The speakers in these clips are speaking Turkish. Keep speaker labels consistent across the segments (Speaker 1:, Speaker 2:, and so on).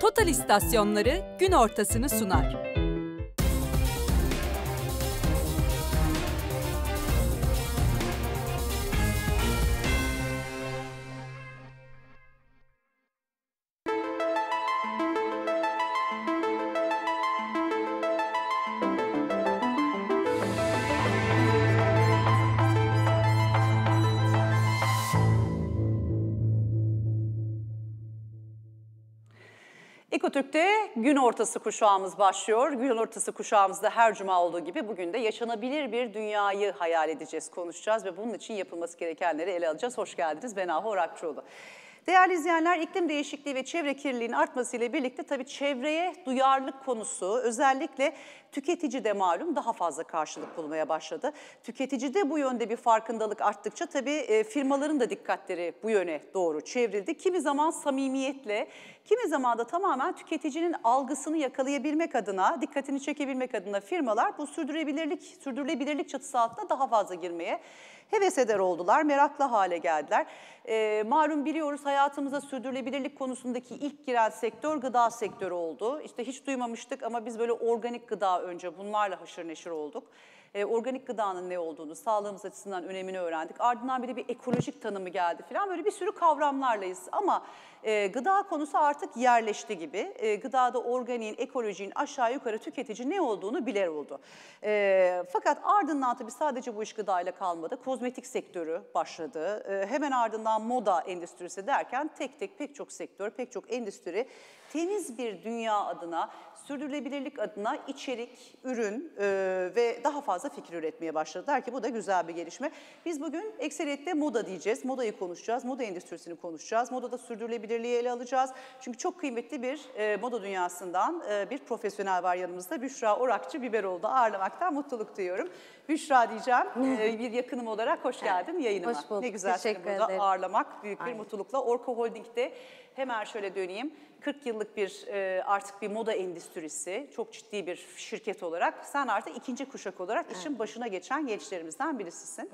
Speaker 1: Total istasyonları gün ortasını sunar.
Speaker 2: Ekotürk'te gün ortası kuşağımız başlıyor. Gün ortası kuşağımızda her cuma olduğu gibi bugün de yaşanabilir bir dünyayı hayal edeceğiz, konuşacağız ve bunun için yapılması gerekenleri ele alacağız. Hoş geldiniz. Ben Ahu Orakçıoğlu. Değerli izleyenler, iklim değişikliği ve çevre kirliliğinin artmasıyla birlikte tabii çevreye duyarlılık konusu özellikle tüketicide malum daha fazla karşılık bulmaya başladı. Tüketicide bu yönde bir farkındalık arttıkça tabii firmaların da dikkatleri bu yöne doğru çevrildi. Kimi zaman samimiyetle, kimi zaman da tamamen tüketicinin algısını yakalayabilmek adına, dikkatini çekebilmek adına firmalar bu sürdürülebilirlik çatısı altında daha fazla girmeye heves eder oldular, meraklı hale geldiler. Malum biliyoruz, hayatımıza sürdürülebilirlik konusundaki ilk giren sektör gıda sektörü oldu. İşte hiç duymamıştık ama biz böyle organik gıda önce bunlarla haşır neşir olduk. Organik gıdanın ne olduğunu, sağlığımız açısından önemini öğrendik. Ardından bir de bir ekolojik tanımı geldi falan. Böyle bir sürü kavramlarlayız ama gıda konusu artık yerleşti gibi. Gıdada organiğin, ekolojinin aşağı yukarı tüketici ne olduğunu bilir oldu. Fakat ardından tabii sadece bu iş gıdayla kalmadı. Kozmetik sektörü başladı. Hemen ardından moda endüstrisi derken tek tek pek çok sektör, pek çok endüstri temiz bir dünya adına, sürdürülebilirlik adına içerik, ürün ve daha fazla fikir üretmeye başladılar ki bu da güzel bir gelişme. Biz bugün ekseriyetle moda diyeceğiz, modayı konuşacağız, moda endüstrisini konuşacağız, modada sürdürülebilirliği ele alacağız. Çünkü çok kıymetli bir moda dünyasından bir profesyonel var yanımızda. Büşra Orakçı Biberoğlu'da ağırlamaktan mutluluk duyuyorum. Büşra diyeceğim, bir yakınım olarak hoş geldin yayınıma.
Speaker 3: Hoş bulduk,
Speaker 2: ne güzel seni burada
Speaker 3: ederim.
Speaker 2: ağırlamak büyük bir mutlulukla. Orko Holding'de hemen şöyle döneyim. 40 yıllık bir artık bir moda endüstrisi, çok ciddi bir şirket olarak sen artık ikinci kuşak olarak işin başına geçen gençlerimizden birisisin.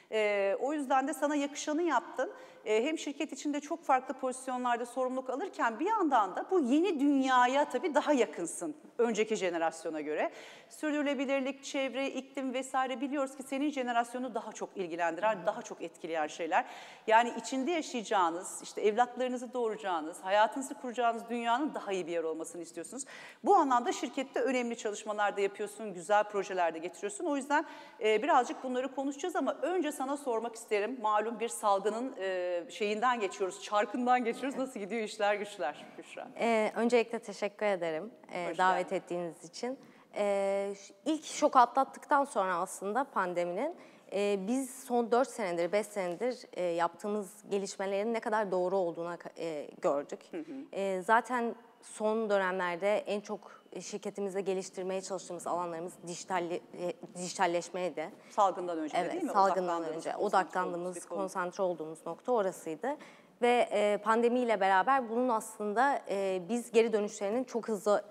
Speaker 2: O yüzden de sana yakışanı yaptın. Hem şirket içinde çok farklı pozisyonlarda sorumluluk alırken bir yandan da bu yeni dünyaya tabii daha yakınsın önceki jenerasyona göre. Sürdürülebilirlik, çevre, iklim vesaire biliyoruz ki senin jenerasyonu daha çok ilgilendiren, daha çok etkileyen şeyler. Yani içinde yaşayacağınız, işte evlatlarınızı doğuracağınız, hayatınızı kuracağınız dünyanın daha iyi bir yer olmasını istiyorsunuz. Bu anlamda şirkette önemli çalışmalar da yapıyorsun, güzel projeler de getiriyorsun. O yüzden birazcık bunları konuşacağız ama önce sana sormak isterim. Malum bir salgının şeyinden geçiyoruz, çarkından geçiyoruz. Nasıl gidiyor işler güçler Büşra?
Speaker 3: Öncelikle teşekkür ederim davet ettiğiniz için. İlk şok atlattıktan sonra aslında pandeminin biz son 4 senedir, 5 senedir yaptığımız gelişmelerin ne kadar doğru olduğunu gördük. Zaten son dönemlerde en çok şirketimizde geliştirmeye çalıştığımız alanlarımız dijitalleşmeydi.
Speaker 2: Salgından önce
Speaker 3: evet,
Speaker 2: değil mi?
Speaker 3: Salgından önce odaklandığımız, konsantre olduğumuz nokta orasıydı. Ve pandemiyle beraber bunun aslında biz geri dönüşlerinin çok hızlı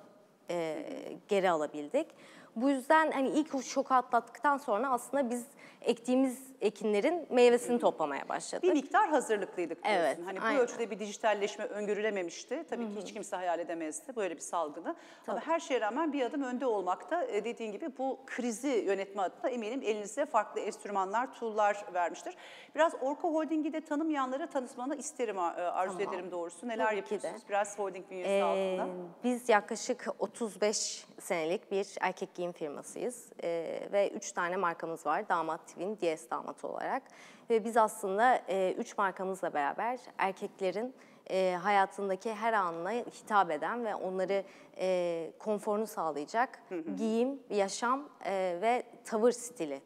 Speaker 3: geri alabildik. Bu yüzden hani ilk şoku atlattıktan sonra aslında biz ektiğimiz ekinlerin meyvesini toplamaya başladık.
Speaker 2: Bir miktar hazırlıklıydık diyorsun.
Speaker 3: Evet,
Speaker 2: Hani
Speaker 3: aynen.
Speaker 2: bu ölçüde bir dijitalleşme öngörülememişti. Tabii ki hiç kimse hayal edemezdi böyle bir salgını. Ama her şeye rağmen bir adım önde olmakta dediğin gibi bu krizi yönetme adına eminim elinize farklı enstrümanlar, tool'lar vermiştir. Biraz Orko Holding'i de tanımayanlara tanıtmanı isterim, arzu ederim doğrusu. Neler yapıyorsunuz? Biraz holding bünyesi altında.
Speaker 3: Biz yaklaşık 35 senelik bir erkek giyim firmasıyız ve 3 tane markamız var. Damat Twin, DS Damat olarak. Ve biz aslında 3 markamızla beraber erkeklerin hayatındaki her anına hitap eden ve onları konforunu sağlayacak giyim, yaşam ve tavır stili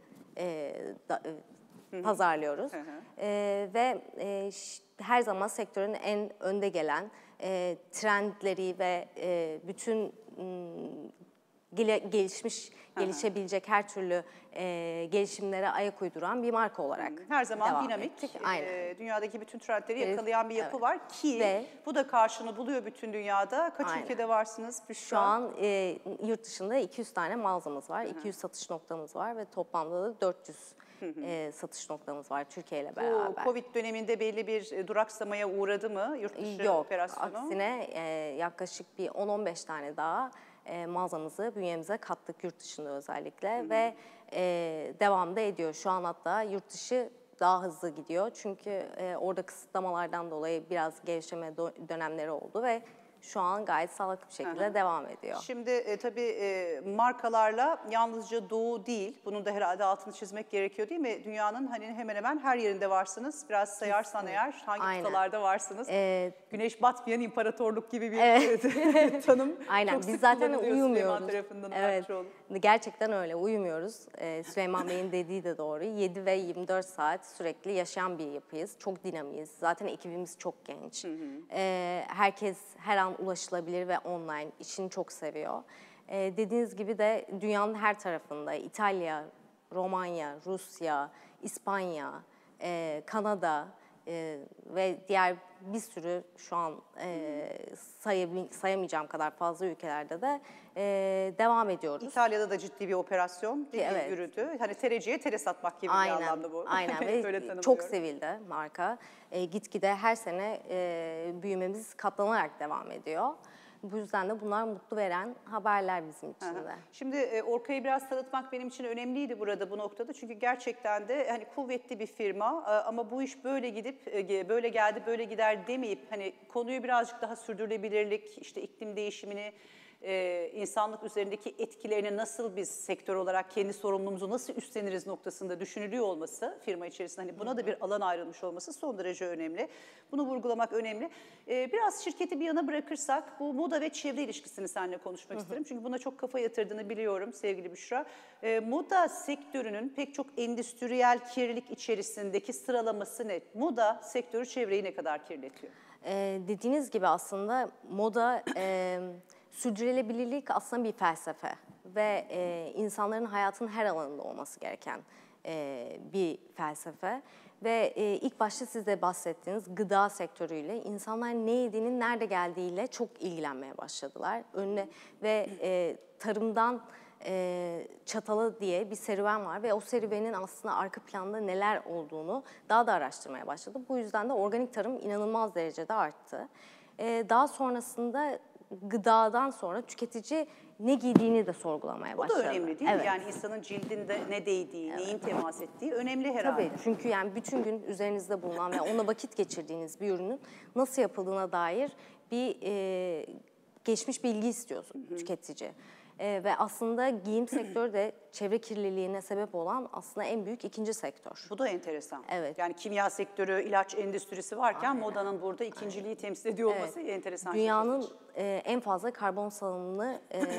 Speaker 3: pazarlıyoruz. Ve her zaman sektörün en önde gelen trendleri ve bütün gelişebilecek her türlü gelişimlere ayak uyduran bir marka olarak
Speaker 2: her zaman
Speaker 3: devam
Speaker 2: dinamik, dünyadaki bütün trendleri yakalayan bir yapı var ki bu da karşını buluyor bütün dünyada. Kaç ülkede varsınız Büşra?
Speaker 3: Şu an yurt dışında 200 tane mağazamız var, 200 satış noktamız var ve toplamda da 400 satış noktamız var Türkiye ile beraber.
Speaker 2: Bu Covid döneminde belli bir duraksamaya uğradı mı yurt dışı
Speaker 3: Yok,
Speaker 2: operasyonu?
Speaker 3: aksine yaklaşık bir 10-15 tane daha mağazamızı bünyemize kattık yurt dışında özellikle ve devam da ediyor. Şu an hatta yurt dışı daha hızlı gidiyor çünkü orada kısıtlamalardan dolayı biraz gevşeme dönemleri oldu ve şu an gayet sağlıklı bir şekilde devam ediyor.
Speaker 2: Şimdi tabii markalarla yalnızca Doğu değil, bunun da herhalde altını çizmek gerekiyor değil mi? Dünyanın hani hemen hemen her yerinde varsınız. Biraz sayarsan eğer hangi kıtalarda varsınız? Güneş batmayan imparatorluk gibi bir tanım.
Speaker 3: Aynen,
Speaker 2: çok
Speaker 3: biz
Speaker 2: sık
Speaker 3: zaten
Speaker 2: kullanılıyor
Speaker 3: uyumuyoruz.
Speaker 2: Süleyman tarafından.
Speaker 3: Evet, gerçekten öyle, uyumuyoruz. Süleyman Bey'in dediği de doğru. 7 ve 24 saat sürekli yaşayan bir yapıyız. Çok dinamiyiz. Zaten ekibimiz çok genç. Herkes her an ulaşılabilir ve online. İşini çok seviyor. Dediğiniz gibi de dünyanın her tarafında İtalya, Romanya, Rusya, İspanya, Kanada ve diğer bir sürü şu an sayamayacağım kadar fazla ülkelerde de devam ediyoruz.
Speaker 2: İtalya'da da ciddi bir operasyon
Speaker 3: Evet.
Speaker 2: yürüdü. Hani tereciye tere satmak gibi bir anlamda bu.
Speaker 3: Aynen ve çok sevildi marka. Gitgide her sene büyümemiz katlanarak devam ediyor. Bu yüzden de bunlar mutlu veren haberler bizim için de.
Speaker 2: Şimdi Orka'yı biraz tanıtmak benim için önemliydi burada bu noktada. Çünkü gerçekten de hani kuvvetli bir firma ama bu iş böyle gidip böyle geldi böyle gider demeyip hani konuyu birazcık daha sürdürülebilirlik, işte iklim değişimini, insanlık üzerindeki etkilerini nasıl biz sektör olarak kendi sorumluluğumuzu nasıl üstleniriz noktasında düşünülüyor olması firma içerisinde hani buna da bir alan ayrılmış olması son derece önemli. Bunu vurgulamak önemli. Biraz şirketi bir yana bırakırsak bu moda ve çevre ilişkisini seninle konuşmak isterim. Çünkü buna çok kafa yatırdığını biliyorum sevgili Büşra. Moda sektörünün pek çok endüstriyel kirlilik içerisindeki sıralaması ne? Moda sektörü çevreyi ne kadar kirletiyor?
Speaker 3: Dediğiniz gibi aslında moda sürdürülebilirlik aslında bir felsefe ve insanların hayatın her alanında olması gereken bir felsefe. Ve ilk başta siz de bahsettiğiniz gıda sektörüyle insanlar ne yediğinin nerede geldiğiyle çok ilgilenmeye başladılar. Ve tarımdan çatala diye bir serüven var ve o serüvenin aslında arka planda neler olduğunu daha da araştırmaya başladı. Bu yüzden de organik tarım inanılmaz derecede arttı. Daha sonrasında gıdadan sonra tüketici ne giydiğini de sorgulamaya başladı.
Speaker 2: Bu da önemli değil mi?
Speaker 3: Evet.
Speaker 2: Yani insanın cildinde ne değdiği, neyin temas ettiği önemli herhalde.
Speaker 3: Tabii, çünkü yani bütün gün üzerinizde bulunan ve ona vakit geçirdiğiniz bir ürünün nasıl yapıldığına dair bir geçmiş bilgi istiyorsun tüketici. Ve aslında giyim sektörü de çevre kirliliğine sebep olan aslında en büyük ikinci sektör.
Speaker 2: Bu da enteresan.
Speaker 3: Evet.
Speaker 2: Yani kimya sektörü, ilaç endüstrisi varken modanın burada ikinciliği temsil ediyor olması enteresan.
Speaker 3: Dünyanın en fazla karbon salınımını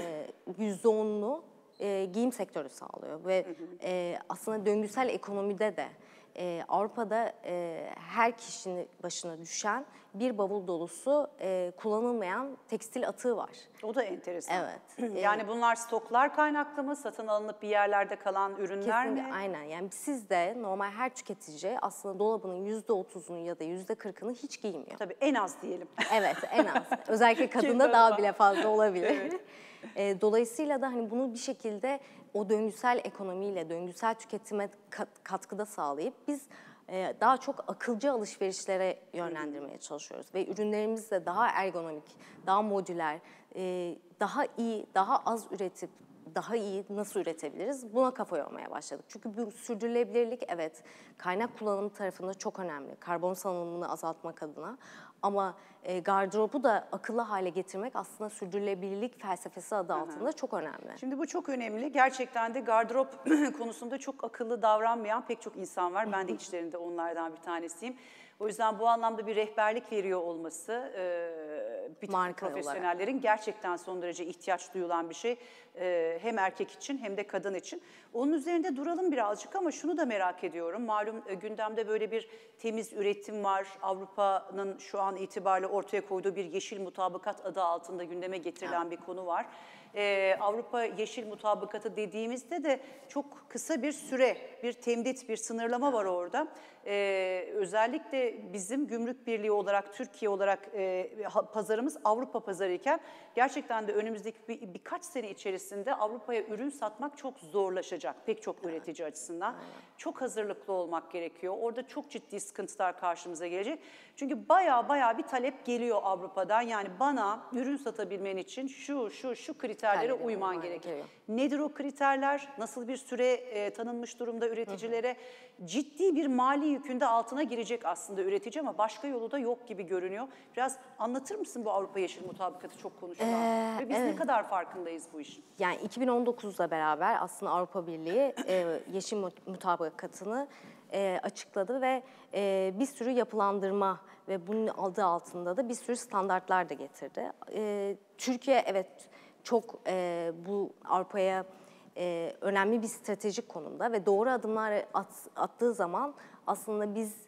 Speaker 3: %10'unu giyim sektörü sağlıyor. Ve aslında döngüsel ekonomide de Avrupa'da her kişinin başına düşen bir bavul dolusu kullanılmayan tekstil atığı var.
Speaker 2: O da enteresan.
Speaker 3: Evet.
Speaker 2: Yani bunlar stoklar kaynaklı mı? Satın alınıp bir yerlerde kalan ürünler
Speaker 3: Kesinlikle,
Speaker 2: mi?
Speaker 3: aynen. Yani siz de normal her tüketici aslında dolabının %30'unu ya da %40'ını hiç giymiyor.
Speaker 2: Tabii en az diyelim.
Speaker 3: Evet, en az. Özellikle kadında daha bile fazla olabilir. Dolayısıyla da hani bunu bir şekilde o döngüsel ekonomiyle, döngüsel tüketime katkıda sağlayıp biz daha çok akılcı alışverişlere yönlendirmeye çalışıyoruz. Ve ürünlerimiz de daha ergonomik, daha modüler, daha iyi, daha az üretip daha iyi nasıl üretebiliriz? Buna kafa yormaya başladık. Çünkü bu sürdürülebilirlik evet kaynak kullanımı tarafında çok önemli. Karbon salınımını azaltmak adına. Ama gardırobu da akıllı hale getirmek aslında sürdürülebilirlik felsefesi adı altında çok önemli.
Speaker 2: Şimdi bu çok önemli. Gerçekten de gardırop konusunda çok akıllı davranmayan pek çok insan var. Ben de içlerinde onlardan bir tanesiyim. O yüzden bu anlamda bir rehberlik veriyor olması bütün profesyonellerin gerçekten son derece ihtiyaç duyulan bir şey. Hem erkek için hem de kadın için. Onun üzerinde duralım birazcık ama şunu da merak ediyorum. Malum gündemde böyle bir temiz üretim var. Avrupa'nın şu an itibariyle ortaya koyduğu bir yeşil mutabakat adı altında gündeme getirilen bir konu var. Avrupa Yeşil Mutabakatı dediğimizde de çok kısa bir süre, bir temdit, bir sınırlama var orada. özellikle bizim gümrük birliği olarak, Türkiye olarak pazarımız Avrupa pazarı iken gerçekten de önümüzdeki birkaç sene içerisinde Avrupa'ya ürün satmak çok zorlaşacak pek çok üretici açısından. Çok hazırlıklı olmak gerekiyor. Orada çok ciddi sıkıntılar karşımıza gelecek. Çünkü bayağı bir talep geliyor Avrupa'dan. Yani bana ürün satabilmen için şu kriterlere uyman gerekiyor. Nedir o kriterler? Nasıl bir süre tanınmış durumda üreticilere? Ciddi bir mali yükün de altına girecek aslında üretici ama başka yolu da yok gibi görünüyor. Biraz anlatır mısın bu Avrupa Yeşil Mutabakatı çok konuşulan ve biz ne kadar farkındayız bu işin?
Speaker 3: Yani 2019'la beraber aslında Avrupa Birliği Yeşil Mutabakatı'nı açıkladı ve bir sürü yapılandırma ve bunun adı altında da bir sürü standartlar da getirdi. Türkiye evet çok bu Avrupa'ya önemli bir stratejik konumda ve doğru adımlar attığı zaman aslında biz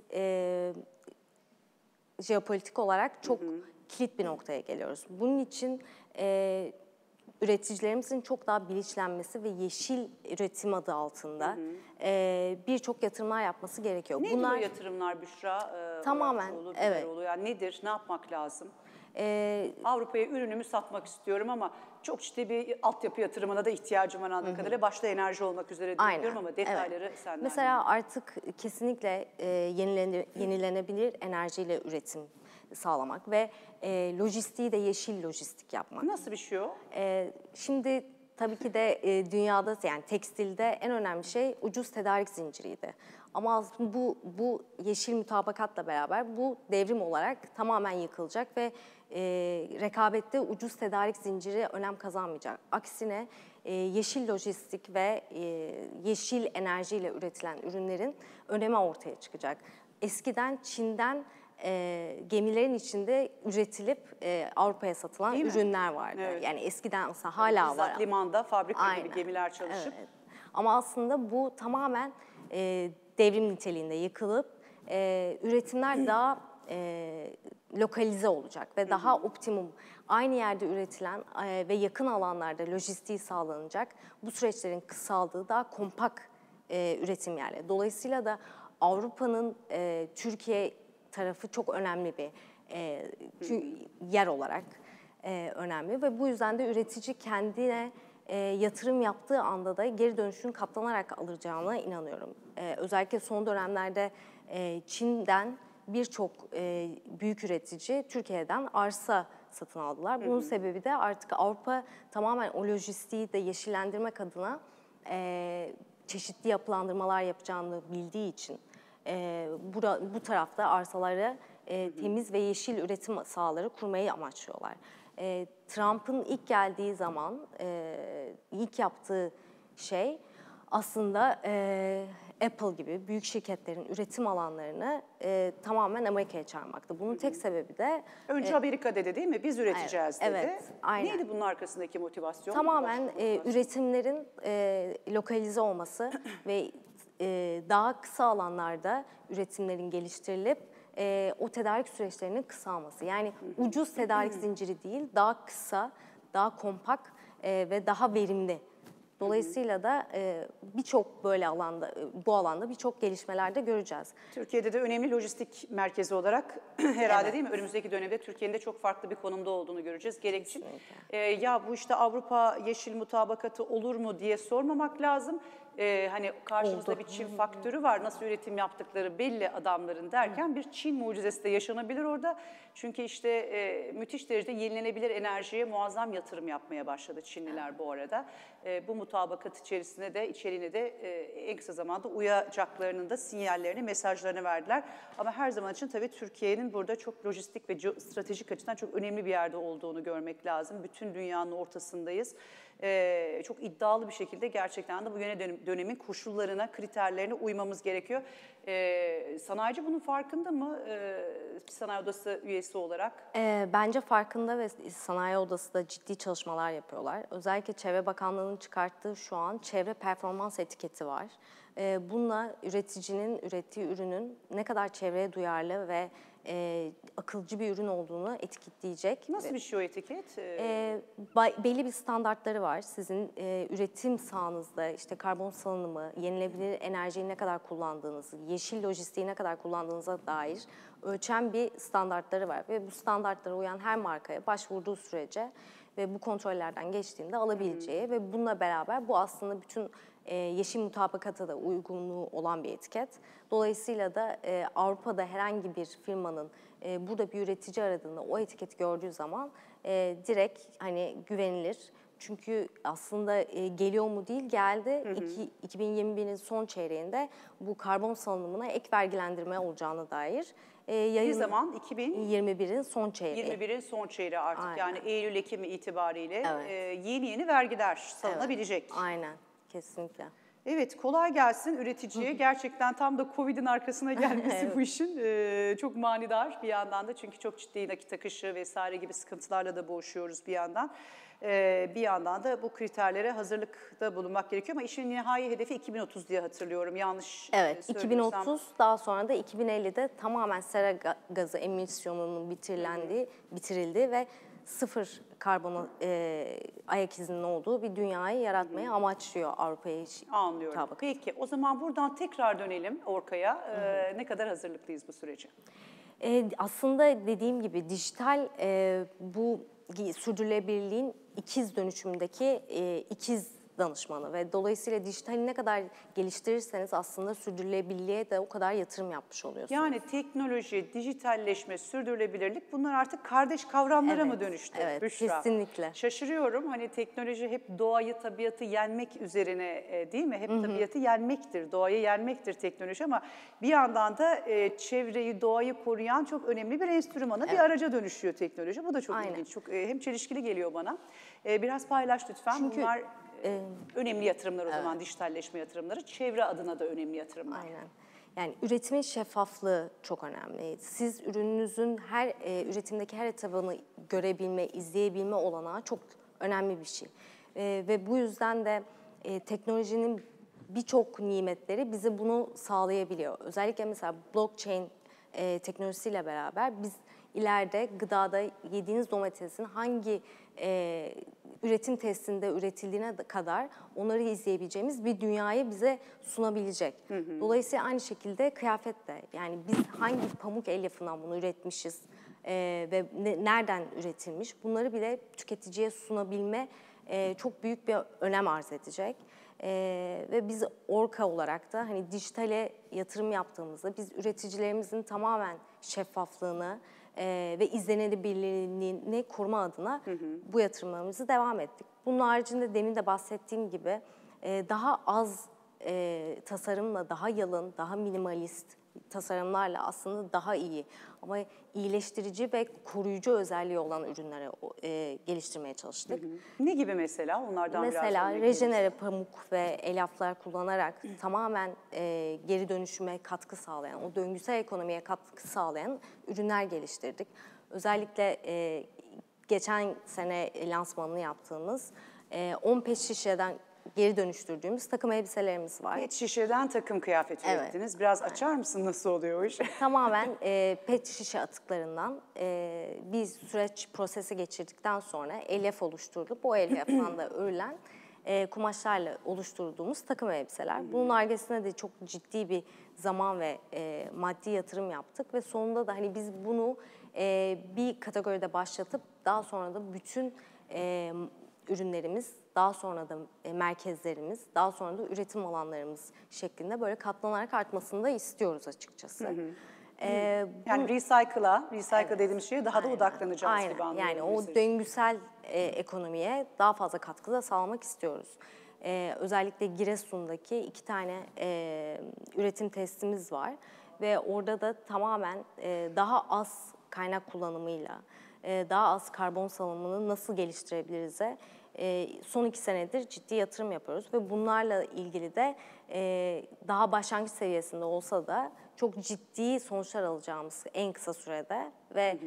Speaker 3: jeopolitik olarak çok kilit bir noktaya geliyoruz. Bunun için üreticilerimizin çok daha bilinçlenmesi ve yeşil üretim adı altında birçok yatırımlar yapması gerekiyor.
Speaker 2: Nedir o yatırımlar Büşra?
Speaker 3: Tamamen, evet.
Speaker 2: Yani nedir, ne yapmak lazım? Avrupa'ya ürünümü satmak istiyorum ama çok ciddi bir altyapı yatırımına da ihtiyacım var anladığım kadarıyla. Başta enerji olmak üzere diyorum ama detayları senden.
Speaker 3: Mesela artık kesinlikle yenilenebilir enerjiyle üretim sağlamak ve lojistiği de yeşil lojistik yapmak.
Speaker 2: Nasıl bir şey o?
Speaker 3: Şimdi tabii ki de dünyada yani tekstilde en önemli şey ucuz tedarik zinciriydi. Ama bu yeşil mutabakatla beraber bu devrim olarak tamamen yıkılacak ve rekabette ucuz tedarik zinciri önem kazanmayacak. Aksine yeşil lojistik ve yeşil enerjiyle üretilen ürünlerin önemi ortaya çıkacak. Eskiden Çin'den gemilerin içinde üretilip Avrupa'ya satılan ürünler vardı.
Speaker 2: Evet.
Speaker 3: Yani eskiden aslında hala var.
Speaker 2: Bizzat limanda, fabrika gibi gemiler çalışıp.
Speaker 3: Evet. Ama aslında bu tamamen devrim niteliğinde yıkılıp üretimler daha lokalize olacak ve daha optimum, aynı yerde üretilen ve yakın alanlarda lojistiği sağlanacak, bu süreçlerin kısaldığı daha kompakt üretim yerleri. Dolayısıyla da Avrupa'nın Türkiye tarafı çok önemli bir yer olarak önemli ve bu yüzden de üretici kendine yatırım yaptığı anda da geri dönüşünü katlanarak alacağına inanıyorum. Özellikle son dönemlerde Çin'den birçok büyük üretici Türkiye'den arsa satın aldılar. Bunun sebebi de artık Avrupa tamamen o lojistiği de yeşillendirmek adına çeşitli yapılandırmalar yapacağını bildiği için bu tarafta arsaları temiz ve yeşil üretim sahaları kurmayı amaçlıyorlar. Trump'ın ilk geldiği zaman ilk yaptığı şey aslında Apple gibi büyük şirketlerin üretim alanlarını tamamen Amerika'ya çağırmaktı. Bunun tek sebebi de...
Speaker 2: Önce Amerika dedi değil mi? Biz üreteceğiz dedi.
Speaker 3: Evet, aynen.
Speaker 2: Neydi bunun arkasındaki motivasyon?
Speaker 3: Tamamen üretimlerin lokalize olması ve daha kısa alanlarda üretimlerin geliştirilip o tedarik süreçlerinin kısalması. Yani ucuz tedarik zinciri değil, daha kısa, daha kompakt ve daha verimli. Dolayısıyla da birçok bu alanda birçok gelişmeler de göreceğiz.
Speaker 2: Türkiye'de de önemli lojistik merkezi olarak herhalde değil mi? Önümüzdeki dönemde Türkiye'nin de çok farklı bir konumda olduğunu göreceğiz. Gerekçin ya bu işte Avrupa Yeşil Mutabakatı olur mu diye sormamak lazım. Hani karşımızda bir Çin faktörü var. Nasıl üretim yaptıkları belli adamların derken bir Çin mucizesi de yaşanabilir orada. Çünkü işte müthiş derecede yenilenebilir enerjiye muazzam yatırım yapmaya başladı Çinliler bu arada. Bu mutabakat içerisine de içeriğine de en kısa zamanda uyacaklarının da sinyallerini, mesajlarını verdiler. Ama her zaman için tabii Türkiye'nin burada çok lojistik ve stratejik açıdan çok önemli bir yerde olduğunu görmek lazım. Bütün dünyanın ortasındayız. Çok iddialı bir şekilde gerçekten de bu yeni dönemin koşullarına, kriterlerine uymamız gerekiyor. Sanayici bunun farkında mı? Sanayi Odası üyesi olarak.
Speaker 3: Bence farkında ve Sanayi Odası da ciddi çalışmalar yapıyorlar. Özellikle Çevre Bakanlığı'nın çıkarttığı şu an çevre performans etiketi var. Bununla üreticinin ürettiği ürünün ne kadar çevreye duyarlı ve akılcı bir ürün olduğunu etiketleyecek.
Speaker 2: Nasıl bir şey o etiket?
Speaker 3: Belli bir standartları var. Sizin üretim sahanızda işte karbon salınımı, yenilebilir enerjiyi ne kadar kullandığınızı, yeşil lojistiği ne kadar kullandığınıza dair ölçen bir standartları var. Ve bu standartlara uyan her markaya başvurduğu sürece ve bu kontrollerden geçtiğinde alabileceği ve bununla beraber bu aslında bütün yeşil mutabakata da uygunluğu olan bir etiket. Dolayısıyla da Avrupa'da herhangi bir firmanın burada bir üretici aradığında o etiketi gördüğü zaman direkt hani güvenilir. Çünkü aslında geliyor mu değil geldi. 2021'in son çeyreğinde bu karbon salınımına ek vergilendirme olacağına dair
Speaker 2: Ne zaman?
Speaker 3: 2021'in son çeyreği.
Speaker 2: 21'in son çeyreği artık.
Speaker 3: Aynen.
Speaker 2: Yani Eylül-Ekim itibariyle
Speaker 3: Evet.
Speaker 2: yeni vergiler salınabilecek.
Speaker 3: Aynen, kesinlikle.
Speaker 2: Evet, kolay gelsin üreticiye. Gerçekten tam da Covid'in arkasına gelmesi bu işin çok manidar bir yandan da. Çünkü çok ciddi nakit akışı vesaire gibi sıkıntılarla da boğuşuyoruz bir yandan. Bir yandan da bu kriterlere hazırlıkta bulunmak gerekiyor ama işin nihai hedefi 2030 diye hatırlıyorum. Yanlış
Speaker 3: Evet,
Speaker 2: söylüyorsam.
Speaker 3: 2030 daha sonra da 2050'de tamamen sera gazı emisyonunun bitirildiği ve sıfır karbon ayak izinin olduğu bir dünyayı yaratmayı amaçlıyor Avrupa'ya.
Speaker 2: Anlıyorum. Peki o zaman buradan tekrar dönelim Orkay'a. Ne kadar hazırlıklıyız bu sürece?
Speaker 3: Aslında dediğim gibi dijital bu sürdürülebilirliğin ikiz dönüşümdeki ikiz danışmanı ve dolayısıyla dijitali ne kadar geliştirirseniz aslında sürdürülebilirliğe de o kadar yatırım yapmış oluyorsunuz.
Speaker 2: Yani teknoloji, dijitalleşme, sürdürülebilirlik bunlar artık kardeş kavramlara mı dönüştü?
Speaker 3: Evet,
Speaker 2: Büşra?
Speaker 3: kesinlikle.
Speaker 2: Şaşırıyorum. Hani teknoloji hep doğayı, tabiatı yenmek üzerine değil mi? Hep tabiatı yenmektir, doğayı yenmektir teknoloji ama bir yandan da çevreyi, doğayı koruyan çok önemli bir enstrümana, bir araca dönüşüyor teknoloji. Bu da çok ilginç, çok hem çelişkili geliyor bana. Biraz paylaş lütfen.
Speaker 3: Çünkü,
Speaker 2: bunlar önemli yatırımlar o zaman, dijitalleşme yatırımları. Çevre adına da önemli yatırımlar.
Speaker 3: Aynen. Yani üretimin şeffaflığı çok önemli. Siz ürününüzün üretimdeki her etabını görebilme, izleyebilme olanağı çok önemli bir şey. Ve bu yüzden de teknolojinin birçok nimetleri bize bunu sağlayabiliyor. Özellikle mesela blockchain teknolojisiyle beraber biz ileride gıdada yediğiniz domatesin hangi üretim testinde üretildiğine kadar onları izleyebileceğimiz bir dünyayı bize sunabilecek. Dolayısıyla aynı şekilde kıyafet de. Yani biz hangi pamuk elyafından bunu üretmişiz ve nereden üretilmiş bunları bile tüketiciye sunabilme çok büyük bir önem arz edecek. Ve biz Orka olarak da hani dijitale yatırım yaptığımızda biz üreticilerimizin tamamen şeffaflığını ve izlenebilirliğini koruma adına bu yatırımlarımızı devam ettik. Bunun haricinde demin de bahsettiğim gibi daha az tasarımla, daha yalın, daha minimalist tasarımlarla aslında daha iyi ama iyileştirici ve koruyucu özelliği olan ürünleri geliştirmeye çalıştık.
Speaker 2: Ne gibi mesela? Onlardan
Speaker 3: Mesela
Speaker 2: biraz
Speaker 3: rejenere pamuk ve elyaflar kullanarak tamamen geri dönüşüme katkı sağlayan, o döngüsel ekonomiye katkı sağlayan ürünler geliştirdik. Özellikle geçen sene lansmanını yaptığımız 10 pet şişeden geri dönüştürdüğümüz takım elbiselerimiz var.
Speaker 2: Pet şişeden takım kıyafet ürettiniz. Biraz açar mısın nasıl oluyor o iş?
Speaker 3: Tamamen pet şişe atıklarından bir süreç prosesi geçirdikten sonra elyaf oluşturup o elyaftan da örülen kumaşlarla oluşturduğumuz takım elbiseler. Bunun argesine de çok ciddi bir zaman ve maddi yatırım yaptık ve sonunda da hani biz bunu bir kategoride başlatıp daha sonra da bütün ürünlerimiz, daha sonra da merkezlerimiz, daha sonra da üretim alanlarımız şeklinde böyle katlanarak artmasını da istiyoruz açıkçası.
Speaker 2: Yani recycle dediğimiz şeye daha da odaklanacağız gibi anlıyorum.
Speaker 3: Yani o döngüsel ekonomiye daha fazla katkı da sağlamak istiyoruz. Özellikle Giresun'daki 2 tane üretim testimiz var ve orada da tamamen daha az kaynak kullanımıyla, daha az karbon salınımını nasıl geliştirebiliriz'e son 2 senedir ciddi yatırım yapıyoruz ve bunlarla ilgili de daha başlangıç seviyesinde olsa da çok ciddi sonuçlar alacağımız en kısa sürede ve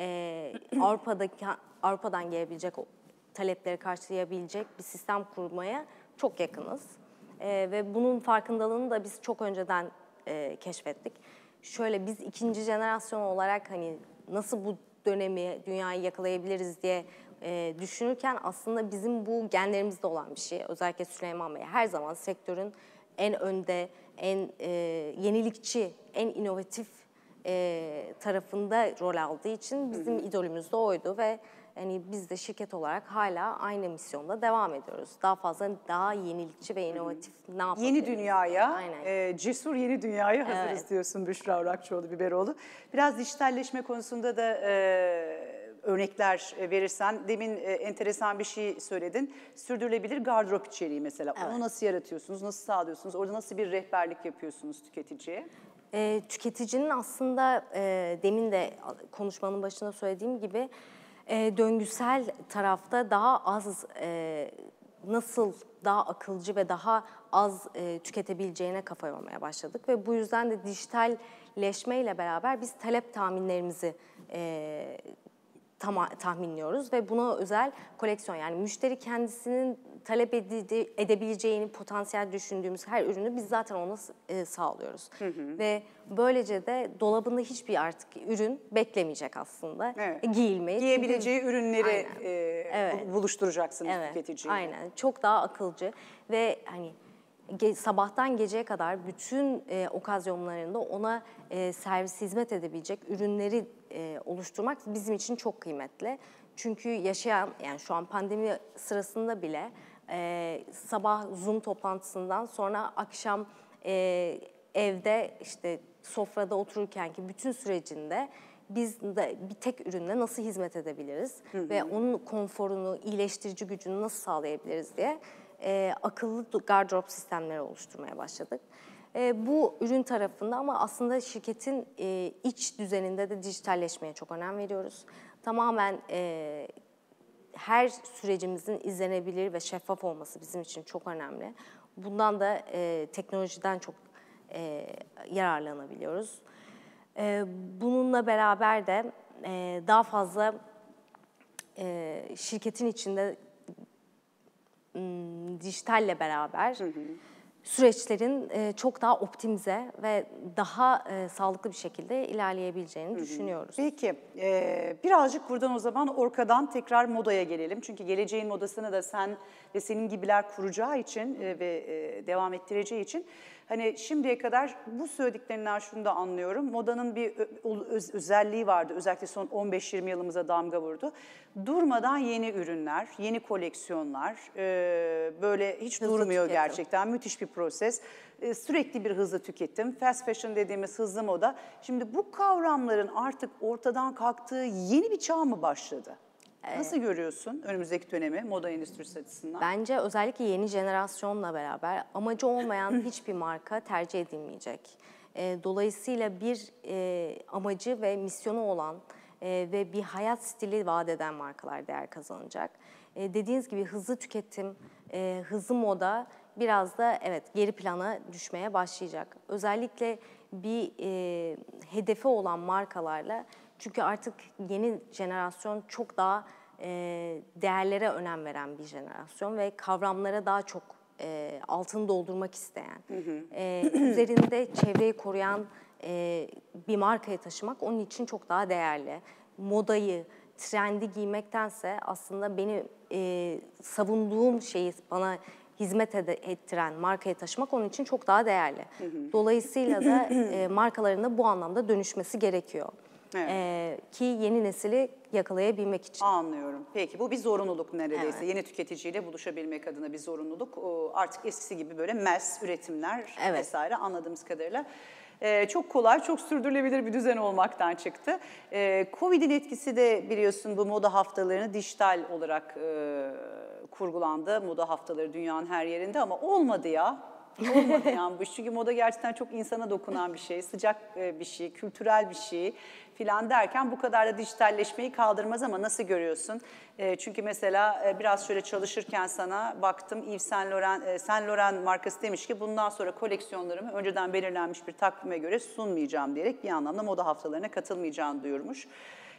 Speaker 3: Avrupa'dan gelebilecek talepleri karşılayabilecek bir sistem kurmaya çok yakınız. Ve bunun farkındalığını da biz çok önceden keşfettik. şöyle biz ikinci jenerasyon olarak hani nasıl bu dönemi, dünyayı yakalayabiliriz diye düşünürken aslında bizim bu genlerimizde olan bir şey. Özellikle Süleyman Bey her zaman sektörün en önde, en yenilikçi, en inovatif tarafında rol aldığı için bizim idolümüz de oydu ve yani biz de şirket olarak hala aynı misyonda devam ediyoruz. Daha fazla, daha yenilikçi ve inovatif ne yapabiliriz?
Speaker 2: Yeni dünyaya,
Speaker 3: Aynen.
Speaker 2: cesur yeni dünyaya hazırız diyorsun Büşra Urakçıoğlu Biberoğlu. Biraz dijitalleşme konusunda da örnekler verirsen, demin enteresan bir şey söyledin. Sürdürülebilir gardırop içeriği mesela.
Speaker 3: Evet.
Speaker 2: Onu nasıl yaratıyorsunuz, nasıl sağlıyorsunuz? Orada nasıl bir rehberlik yapıyorsunuz tüketiciye?
Speaker 3: Tüketicinin aslında demin de konuşmanın başında söylediğim gibi döngüsel tarafta daha az nasıl daha akılcı ve daha az tüketebileceğine kafa yormaya başladık. Ve bu yüzden de dijitalleşmeyle beraber biz talep tahminlerimizi tahminliyoruz ve buna özel koleksiyon, yani müşteri kendisinin talep edebileceğini, potansiyel düşündüğümüz her ürünü biz zaten ona sağlıyoruz. Ve böylece de dolabında hiçbir artık ürün beklemeyecek aslında giyilmeyi.
Speaker 2: Giyebileceği ürünleri buluşturacaksınız tüketiciye.
Speaker 3: Aynen, çok daha akılcı ve hani sabahtan geceye kadar bütün okazyonlarında ona servis hizmet edebilecek ürünleri oluşturmak bizim için çok kıymetli. Çünkü yaşayan, yani şu an pandemi sırasında bile sabah Zoom toplantısından sonra akşam evde işte sofrada otururken ki bütün sürecinde biz de bir tek ürünle nasıl hizmet edebiliriz ve onun konforunu, iyileştirici gücünü nasıl sağlayabiliriz diye akıllı gardırop sistemleri oluşturmaya başladık. Bu ürün tarafında ama aslında şirketin iç düzeninde de dijitalleşmeye çok önem veriyoruz. Tamamen her sürecimizin izlenebilir ve şeffaf olması bizim için çok önemli. Bundan da teknolojiden çok yararlanabiliyoruz. Bununla beraber de daha fazla şirketin içinde dijitalle beraber süreçlerin çok daha optimize ve daha sağlıklı bir şekilde ilerleyebileceğini düşünüyoruz.
Speaker 2: Peki, birazcık buradan o zaman Orka'dan tekrar modaya gelelim. Çünkü geleceğin modasını da sen ve senin gibiler kuracağı için ve devam ettireceği için hani şimdiye kadar bu söylediklerinden şunu da anlıyorum. Modanın bir özelliği vardı. Özellikle son 15-20 yılımıza damga vurdu. Durmadan yeni ürünler, yeni koleksiyonlar, böyle hiç
Speaker 3: Hızlı
Speaker 2: durmuyor
Speaker 3: tüketim.
Speaker 2: gerçekten. Müthiş bir proses. Sürekli bir hızlı tüketim, fast fashion dediğimiz hızlı moda. Şimdi bu kavramların artık ortadan kalktığı yeni bir çağ mı başladı? Nasıl görüyorsun önümüzdeki dönemi moda endüstrisi açısından?
Speaker 3: Bence özellikle yeni jenerasyonla beraber amacı olmayan hiçbir marka tercih edilmeyecek. Dolayısıyla bir amacı ve misyonu olan ve bir hayat stili vaat eden markalar değer kazanacak. Dediğiniz gibi hızlı tüketim, hızlı moda biraz da geri plana düşmeye başlayacak. Özellikle bir hedefi olan markalarla, çünkü artık yeni jenerasyon çok daha değerlere önem veren bir jenerasyon ve kavramlara daha çok altını doldurmak isteyen, üzerinde çevreyi koruyan bir markaya taşımak onun için çok daha değerli. Modayı, trendi giymektense aslında benim savunduğum şeyi bana hizmet ettiren markaya taşımak onun için çok daha değerli. Dolayısıyla da markaların da bu anlamda dönüşmesi gerekiyor. Ki yeni nesili yakalayabilmek için.
Speaker 2: Anlıyorum. Peki bu bir zorunluluk neredeyse. Yeni tüketiciyle buluşabilmek adına bir zorunluluk. Artık eskisi gibi böyle mass üretimler vesaire anladığımız kadarıyla. Çok kolay, çok sürdürülebilir bir düzen olmaktan çıktı. Covid'in etkisi de biliyorsun bu moda haftalarını dijital olarak kurgulandı. Moda haftaları dünyanın her yerinde ama olmadı ya. Olmadı yani bu iş. Çünkü moda gerçekten çok insana dokunan bir şey, sıcak bir şey, kültürel bir şey filan derken bu kadar da dijitalleşmeyi kaldırmaz ama nasıl görüyorsun? Çünkü mesela biraz şöyle çalışırken sana baktım Yves Saint Laurent markası demiş ki bundan sonra koleksiyonlarımı önceden belirlenmiş bir takvime göre sunmayacağım diyerek bir anlamda moda haftalarına katılmayacağını duyurmuş.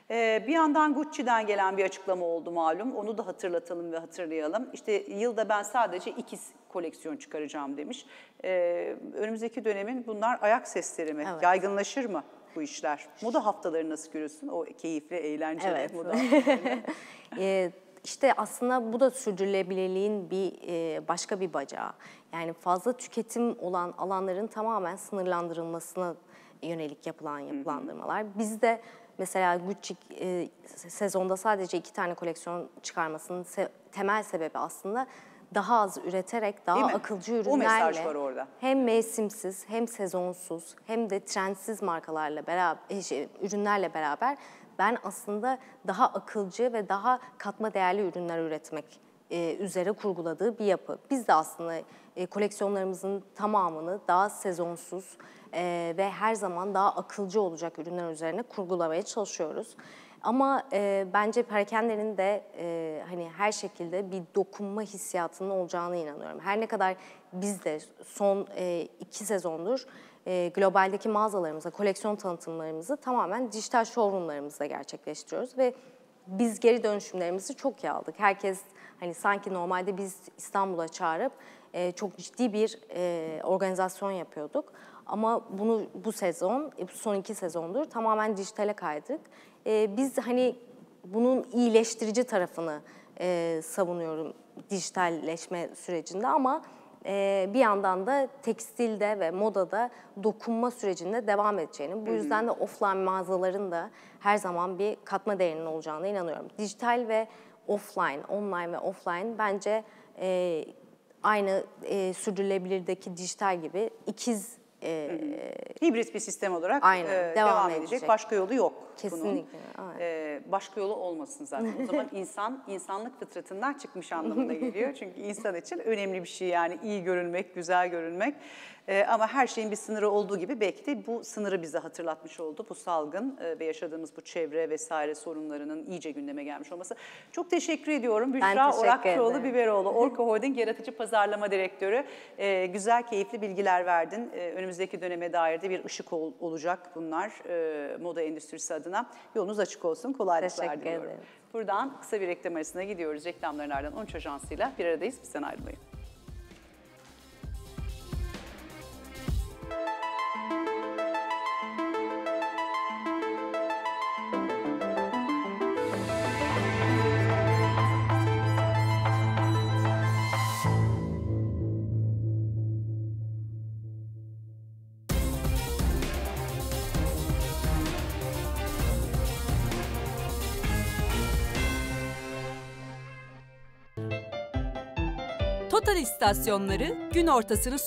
Speaker 2: Bir yandan Gucci'den gelen bir açıklama oldu malum. Onu da hatırlatalım ve hatırlayalım. İşte yılda ben sadece 2 koleksiyon çıkaracağım demiş. Önümüzdeki dönemin bunlar ayak sesleri mi?
Speaker 3: Evet.
Speaker 2: Yaygınlaşır mı bu işler? Moda haftaları nasıl görüyorsun? O keyifli, eğlenceli
Speaker 3: Evet.
Speaker 2: moda haftalarını.
Speaker 3: İşte aslında bu da sürdürülebilirliğin başka bir bacağı. Yani fazla tüketim olan alanların tamamen sınırlandırılmasına yönelik yapılan yapılandırmalar. Bizde mesela Gucci sezonda sadece 2 tane koleksiyon çıkarmasının temel sebebi aslında daha az üreterek daha akılcı ürünlerle
Speaker 2: O mesaj var orada.
Speaker 3: hem mevsimsiz hem sezonsuz hem de trendsiz markalarla beraber ürünlerle beraber ben aslında daha akılcı ve daha katma değerli ürünler üretmek üzere kurguladığı bir yapı. Biz de aslında koleksiyonlarımızın tamamını daha sezonsuz ve her zaman daha akılcı olacak ürünler üzerine kurgulamaya çalışıyoruz. Ama bence perakendelerin de hani her şekilde bir dokunma hissiyatının olacağına inanıyorum. Her ne kadar biz de son 2 sezondur globaldeki mağazalarımıza, koleksiyon tanıtımlarımızı tamamen dijital showroomlarımızda gerçekleştiriyoruz ve biz geri dönüşümlerimizi çok iyi aldık. Herkes hani sanki normalde biz İstanbul'a çağırıp çok ciddi bir organizasyon yapıyorduk. Ama bunu bu sezon, son 2 sezondur tamamen dijitale kaydık. Biz hani bunun iyileştirici tarafını savunuyorum dijitalleşme sürecinde ama bir yandan da tekstilde ve modada dokunma sürecinde devam edeceğini, bu yüzden de offline mağazaların da her zaman bir katma değerinin olacağına inanıyorum. Dijital ve offline, online ve offline bence aynı sürdürülebilirdeki dijital gibi ikiz
Speaker 2: hibrit bir sistem olarak devam edecek. Başka yolu yok.
Speaker 3: Kesinlikle.
Speaker 2: Bunun. Başka yolu olmasın zaten. O zaman insanlık fıtratından çıkmış anlamına geliyor. Çünkü insan için önemli bir şey yani iyi görünmek, güzel görünmek. Ama her şeyin bir sınırı olduğu gibi belki de bu sınırı bize hatırlatmış oldu. Bu salgın ve yaşadığımız bu çevre vesaire sorunlarının iyice gündeme gelmiş olması. Çok teşekkür ediyorum. Büşra Orakçıoğlu-Biberoğlu, Orka Holding Yaratıcı Pazarlama Direktörü. Güzel, keyifli bilgiler verdin. Önümüzdeki döneme dair de bir ışık olacak bunlar moda endüstrisi adına. Yolunuz açık olsun, kolaylıklar diliyorum. Buradan kısa bir reklam arasına gidiyoruz. Reklamların ardından 13 Ajansı'yla bir aradayız. Bizden ayrılmayın.
Speaker 1: Total istasyonları gün ortasını